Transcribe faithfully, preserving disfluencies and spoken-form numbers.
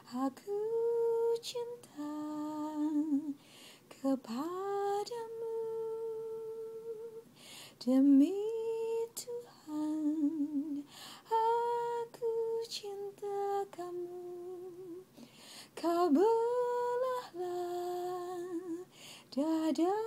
Aku cinta kepadamu, demi Tuhan aku cinta kamu. Kau belahlah dada